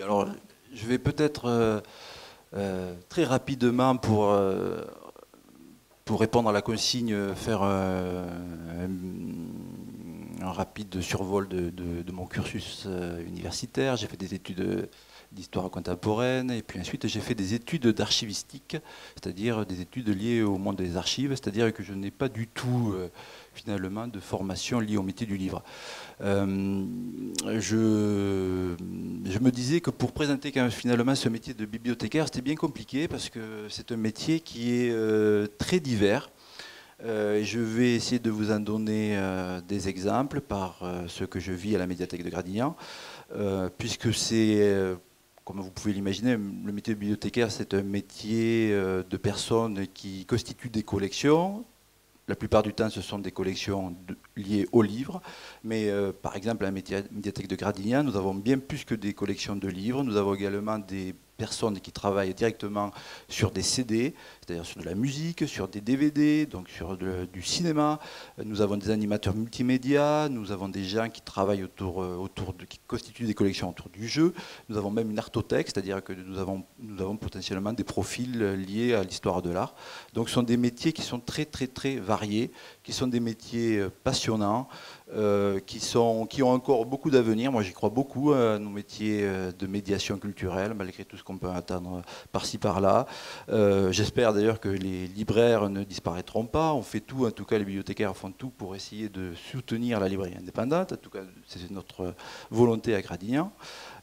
alors je vais peut-être très rapidement pour répondre à la consigne faire un rapide survol de mon cursus universitaire. J'ai fait des études d'histoire contemporaine et puis ensuite j'ai fait des études d'archivistique, c'est-à-dire des études liées au monde des archives, c'est-à-dire que je n'ai pas du tout finalement de formation liée au métier du livre. Euh, je me disais que pour présenter quand même finalement ce métier de bibliothécaire, c'était bien compliqué parce que c'est un métier qui est très divers. Je vais essayer de vous en donner des exemples par ce que je vis à la médiathèque de Gradignan, puisque c'est, comme vous pouvez l'imaginer, le métier de bibliothécaire, c'est un métier de personnes qui constituent des collections. La plupart du temps, ce sont des collections liées aux livres. Mais par exemple, à la médiathèque de Gradignan, nous avons bien plus que des collections de livres. Nous avons également des personnes qui travaillent directement sur des CD, c'est-à-dire sur de la musique, sur des DVD, donc sur du cinéma. Nous avons des animateurs multimédia, nous avons des gens qui travaillent qui constituent des collections autour du jeu. Nous avons même une artothèque, c'est-à-dire que nous avons potentiellement des profils liés à l'histoire de l'art. Donc ce sont des métiers qui sont très très très variés, qui sont des métiers passionnants, qui ont encore beaucoup d'avenir. Moi, j'y crois beaucoup à nos métiers de médiation culturelle, malgré tout ce qu'on peut attendre par-ci par-là. J'espère d'ailleurs que les libraires ne disparaîtront pas. On fait tout, en tout cas les bibliothécaires font tout pour essayer de soutenir la librairie indépendante. En tout cas, c'est notre volonté à Gradignan.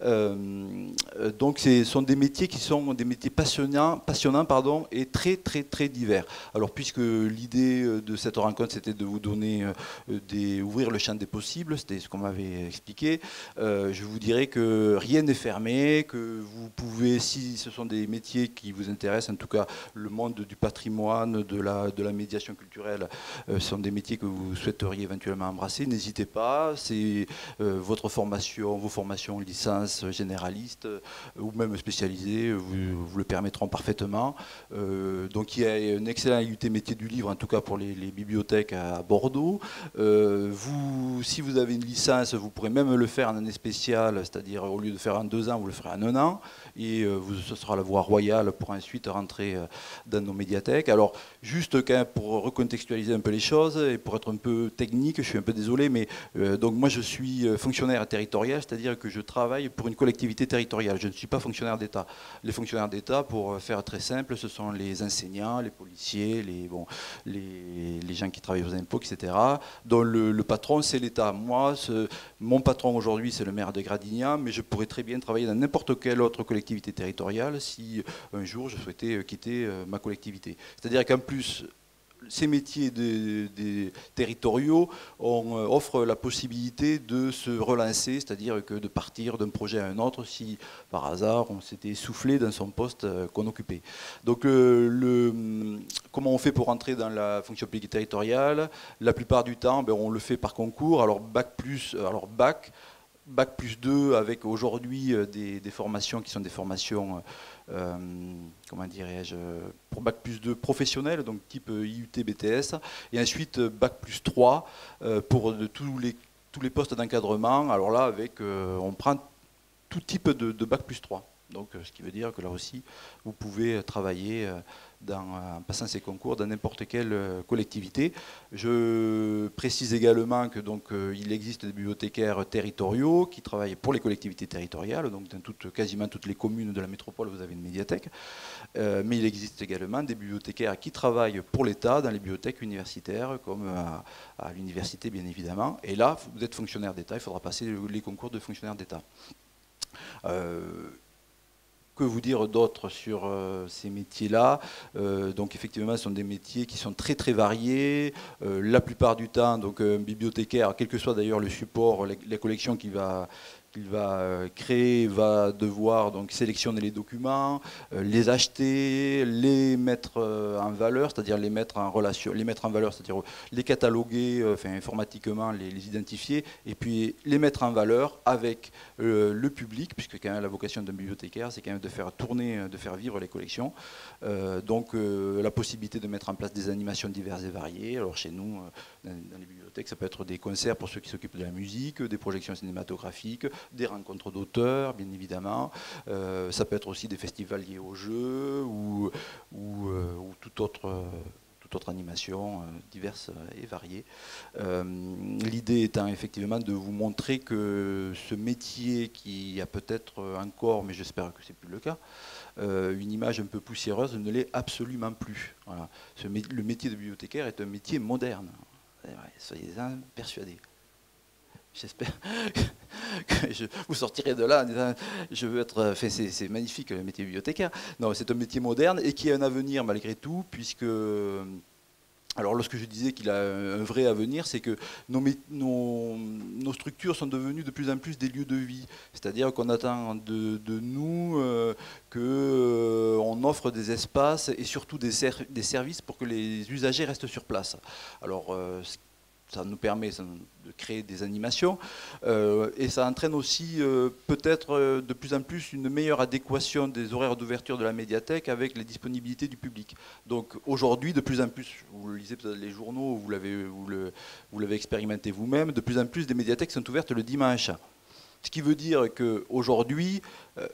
Donc ce sont des métiers qui sont des métiers passionnants pardon, et très très très divers. Alors puisque l'idée de cette rencontre c'était de vous donner ouvrir le champ des possibles, c'était ce qu'on m'avait expliqué, je vous dirais que rien n'est fermé, que vous pouvez, si ce sont des métiers qui vous intéressent, en tout cas le monde du patrimoine, de la médiation culturelle, ce sont des métiers que vous souhaiteriez éventuellement embrasser, n'hésitez pas, c'est vos formations licence généralistes ou même spécialisées vous le permettront parfaitement. Donc il y a un excellent IUT métier du livre, en tout cas pour les bibliothèques à Bordeaux. Si vous avez une licence, vous pourrez même le faire en année spéciale, c'est-à-dire au lieu de faire en 2 ans, vous le ferez en 1 an. Et ce sera la voie royale pour ensuite rentrer dans nos médiathèques. Alors, juste quand même pour recontextualiser un peu les choses et pour être un peu technique, je suis un peu désolé, mais donc moi je suis fonctionnaire territorial, c'est-à-dire que je travaille pour une collectivité territoriale. Je ne suis pas fonctionnaire d'État. Les fonctionnaires d'État, pour faire très simple, ce sont les enseignants, les policiers, les gens qui travaillent aux impôts, etc., dont le patron, c'est l'État. Moi, mon patron aujourd'hui, c'est le maire de Gradignan, mais je pourrais très bien travailler dans n'importe quelle autre collectivité territoriale si un jour je souhaitais quitter ma collectivité. C'est-à-dire qu'en plus, ces métiers des territoriaux offrent la possibilité de se relancer, c'est-à-dire que de partir d'un projet à un autre si par hasard on s'était essoufflé dans son poste qu'on occupait. Donc comment on fait pour entrer dans la fonction publique territoriale? La plupart du temps, on le fait par concours. Alors bac plus 2 avec aujourd'hui des formations qui sont des formations, comment dirais-je, pour bac plus 2 professionnelles, donc type IUT, BTS, et ensuite bac plus 3 pour tous les postes d'encadrement. Alors là, on prend tout type de bac plus 3. Donc, ce qui veut dire que là aussi, vous pouvez travailler en passant ces concours dans n'importe quelle collectivité. Je précise également que il existe des bibliothécaires territoriaux qui travaillent pour les collectivités territoriales. Donc, dans quasiment toutes les communes de la métropole, vous avez une médiathèque. Mais il existe également des bibliothécaires qui travaillent pour l'État dans les bibliothèques universitaires, comme à l'université, bien évidemment. Et là, vous êtes fonctionnaire d'État, il faudra passer les concours de fonctionnaire d'État. Que vous dire d'autre sur ces métiers-là? Donc effectivement, ce sont des métiers qui sont très très variés. La plupart du temps, donc un bibliothécaire, quel que soit d'ailleurs le support, la collection qu'il va créer, va devoir donc sélectionner les documents, les acheter, les mettre en valeur, c'est-à-dire les mettre en relation, les mettre en valeur, c'est-à-dire les cataloguer, informatiquement les identifier, et puis les mettre en valeur avec le public, puisque quand même la vocation d'un bibliothécaire, c'est quand même de faire tourner, de faire vivre les collections. Donc la possibilité de mettre en place des animations diverses et variées. Alors chez nous, dans les bibliothèques, ça peut être des concerts pour ceux qui s'occupent de la musique, des projections cinématographiques, des rencontres d'auteurs, bien évidemment. Ça peut être aussi des festivals liés au jeu ou toute autre animation diverses et variées. L'idée étant effectivement de vous montrer que ce métier qui a peut-être encore, mais j'espère que c'est plus le cas, une image un peu poussiéreuse ne l'est absolument plus. Voilà. Le métier de bibliothécaire est un métier moderne. Soyez-en persuadés. J'espère que vous sortirez de là en disant je veux être. Enfin, c'est magnifique le métier de bibliothécaire. Non, c'est un métier moderne et qui a un avenir malgré tout, puisque. Alors, lorsque je disais qu'il a un vrai avenir, c'est que nos structures sont devenues de plus en plus des lieux de vie. C'est-à-dire qu'on attend de nous qu'on offre des espaces et surtout des services pour que les usagers restent sur place. Alors, ça nous permet de créer des animations et ça entraîne aussi peut-être de plus en plus une meilleure adéquation des horaires d'ouverture de la médiathèque avec les disponibilités du public. Donc aujourd'hui, de plus en plus, vous lisez peut-être les journaux, vous l'avez expérimenté vous-même, de plus en plus des médiathèques sont ouvertes le dimanche. Ce qui veut dire qu'aujourd'hui... pardon ?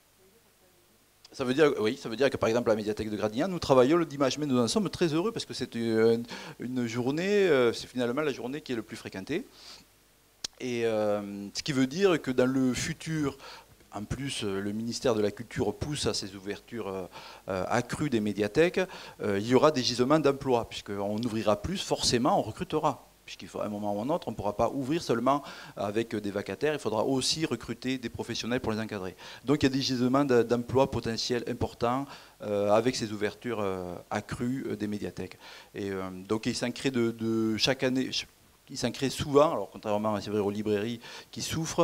Ça veut dire, oui, ça veut dire que par exemple à la médiathèque de Gradignan, nous travaillons le dimanche, mais nous en sommes très heureux parce que c'est une journée, c'est finalement la journée qui est le plus fréquentée. Et ce qui veut dire que dans le futur, en plus le ministère de la Culture pousse à ces ouvertures accrues des médiathèques, il y aura des gisements d'emplois, puisqu'on ouvrira plus, forcément on recrutera. Puisqu'il faut à un moment ou un autre, on ne pourra pas ouvrir seulement avec des vacataires, il faudra aussi recruter des professionnels pour les encadrer. Donc il y a des gisements d'emplois potentiels importants avec ces ouvertures accrues des médiathèques. Et donc il s'en crée de chaque année. Il s'en crée souvent, alors contrairement à aux librairies qui souffrent,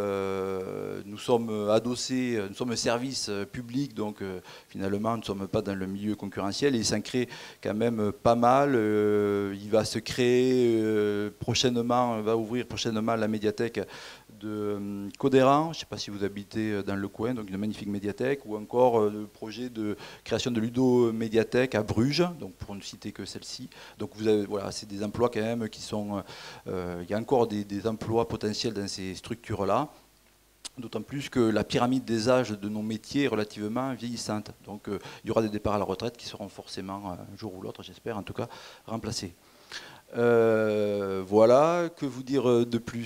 nous sommes adossés, nous sommes un service public, donc finalement nous ne sommes pas dans le milieu concurrentiel, et il s'en crée quand même pas mal. Il va se créer prochainement, va ouvrir prochainement la médiathèque de Codéran, je ne sais pas si vous habitez dans le coin, donc une magnifique médiathèque, ou encore le projet de création de Ludo-médiathèque à Bruges, donc pour ne citer que celle-ci. Donc vous avez, voilà, c'est des emplois quand même qui sont... il y a encore des emplois potentiels dans ces structures-là, d'autant plus que la pyramide des âges de nos métiers est relativement vieillissante. Donc il y aura des départs à la retraite qui seront forcément, un jour ou l'autre, j'espère en tout cas, remplacés. Voilà, que vous dire de plus ?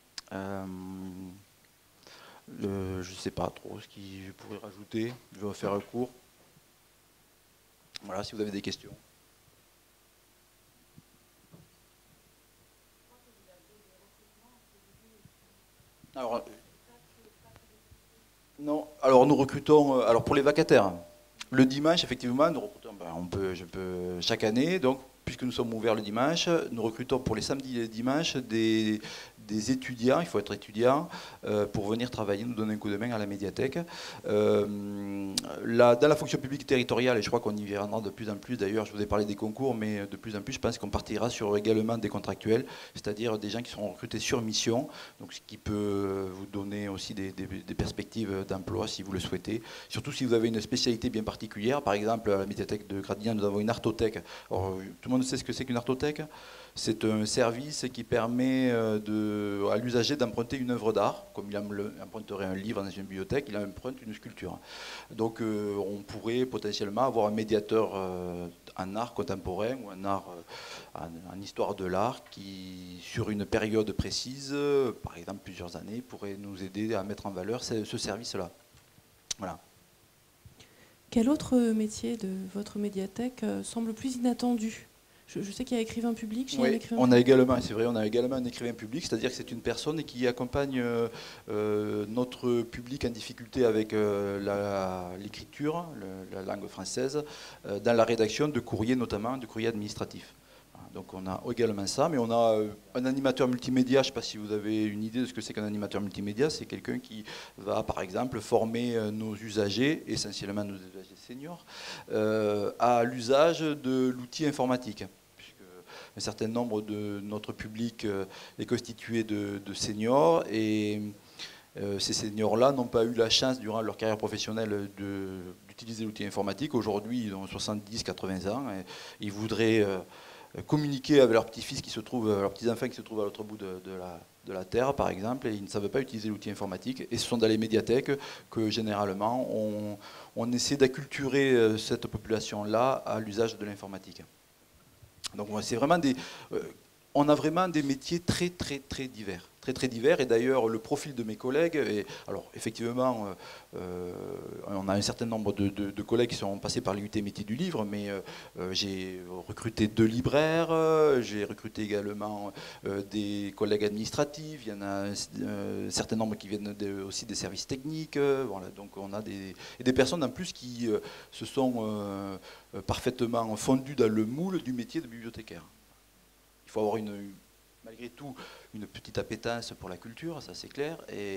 Je ne sais pas trop ce que je pourrais rajouter. Je vais faire un cours. Voilà, si vous avez des questions. Alors, non, alors nous recrutons, alors pour les vacataires, le dimanche, effectivement, nous recrutons, je peux chaque année, donc, puisque nous sommes ouverts le dimanche, nous recrutons pour les samedis et les dimanches des étudiants, il faut être étudiant, pour venir travailler, nous donner un coup de main à la médiathèque. Dans la fonction publique territoriale, et je crois qu'on y viendra de plus en plus, d'ailleurs, je vous ai parlé des concours, mais de plus en plus, je pense qu'on partira sur également des contractuels, c'est-à-dire des gens qui seront recrutés sur mission, donc ce qui peut vous donner aussi des perspectives d'emploi si vous le souhaitez, surtout si vous avez une spécialité bien particulière. Par exemple, à la médiathèque de Gradignan, nous avons une artothèque. Alors, tout le monde sait ce que c'est qu'une artothèque. C'est un service qui permet à l'usager d'emprunter une œuvre d'art, comme il emprunterait un livre dans une bibliothèque, il emprunte une sculpture. Donc on pourrait potentiellement avoir un médiateur en art contemporain ou un art en histoire de l'art qui, sur une période précise, par exemple plusieurs années, pourrait nous aider à mettre en valeur ce service-là. Voilà. Quel autre métier de votre médiathèque semble plus inattendu ? Je sais qu'il y a écrivain public. Oui, on a également, c'est vrai, on a également un écrivain public, c'est-à-dire que c'est une personne qui accompagne notre public en difficulté avec l'écriture, la langue française, dans la rédaction de courriers, notamment de courriers administratifs. Donc on a également ça, mais on a un animateur multimédia. Je ne sais pas si vous avez une idée de ce que c'est qu'un animateur multimédia. C'est quelqu'un qui va, par exemple, former nos usagers, essentiellement nos usagers seniors, à l'usage de l'outil informatique. Un certain nombre de notre public est constitué de seniors, et ces seniors-là n'ont pas eu la chance, durant leur carrière professionnelle, d'utiliser l'outil informatique. Aujourd'hui, ils ont 70-80 ans, et ils voudraient communiquer avec leurs petits-fils qui se trouvent, leurs petits-enfants qui se trouvent à l'autre bout de de la Terre, par exemple, et ils ne savent pas utiliser l'outil informatique. Et ce sont dans les médiathèques que, généralement, on essaie d'acculturer cette population-là à l'usage de l'informatique. Donc, c'est vraiment on a vraiment des métiers très, très, très divers. Très, très divers. Et d'ailleurs, le profil de mes collègues, alors, effectivement, on a un certain nombre de collègues qui sont passés par l'IUT métier du livre, mais j'ai recruté 2 libraires, j'ai recruté également des collègues administratifs, il y en a un certain nombre qui viennent aussi des services techniques, voilà, donc on a des personnes en plus qui se sont parfaitement fondues dans le moule du métier de bibliothécaire. Il faut avoir malgré tout une petite appétence pour la culture, ça c'est clair,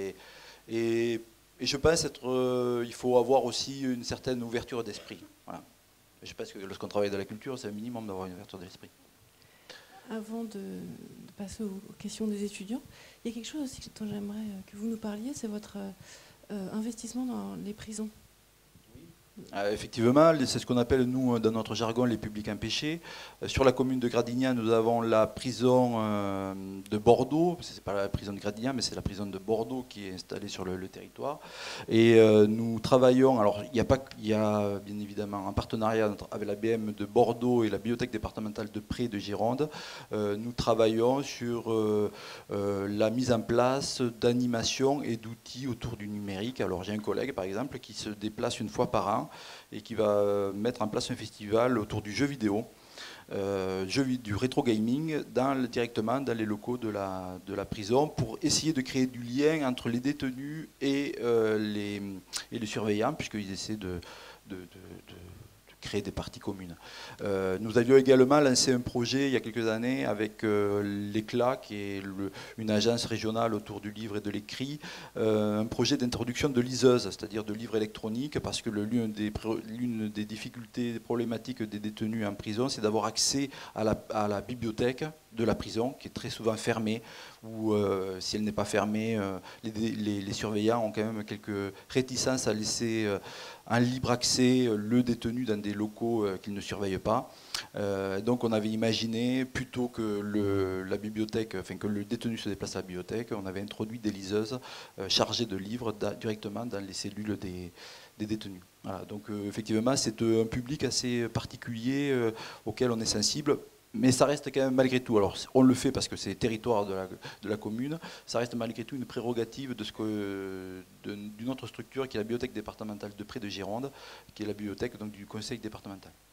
et je pense il faut avoir aussi une certaine ouverture d'esprit. Voilà. Je pense que lorsqu'on travaille dans la culture, c'est un minimum d'avoir une ouverture d'esprit. Avant de passer aux questions des étudiants, il y a quelque chose aussi dont j'aimerais que vous nous parliez, c'est votre investissement dans les prisons. Effectivement, c'est ce qu'on appelle, nous, dans notre jargon, les publics empêchés. Sur la commune de Gradignan, nous avons la prison de Bordeaux. Ce n'est pas la prison de Gradignan, mais c'est la prison de Bordeaux qui est installée sur le territoire. Et nous travaillons, alors il y a bien évidemment un partenariat avec la BM de Bordeaux et la bibliothèque départementale de Pré de Gironde. Nous travaillons sur la mise en place d'animations et d'outils autour du numérique. Alors j'ai un collègue, par exemple, qui se déplace une fois par an et qui va mettre en place un festival autour du jeu vidéo, du rétro gaming, directement dans les locaux de la prison, pour essayer de créer du lien entre les détenus et les surveillants, puisqu'ils essaient de créer des parties communes. Nous avions également lancé un projet il y a quelques années avec l'ECLA, qui est une agence régionale autour du livre et de l'écrit, un projet d'introduction de liseuses, c'est-à-dire de livres électroniques, parce que l'une des difficultés, des problématiques des détenus en prison, c'est d'avoir accès à la bibliothèque de la prison, qui est très souvent fermée, ou si elle n'est pas fermée, les surveillants ont quand même quelques réticences à laisser en libre accès le détenu dans des locaux qu'ils ne surveillent pas. Donc on avait imaginé, plutôt que la bibliothèque, enfin que le détenu se déplace à la bibliothèque, on avait introduit des liseuses chargées de livres directement dans les cellules des détenus. Voilà, donc effectivement, c'est un public assez particulier auquel on est sensible. Mais ça reste quand même malgré tout, alors on le fait parce que c'est territoire de la commune, ça reste malgré tout une prérogative d'une autre structure qui est la bibliothèque départementale de Pré de Gironde, qui est la bibliothèque donc, du conseil départemental.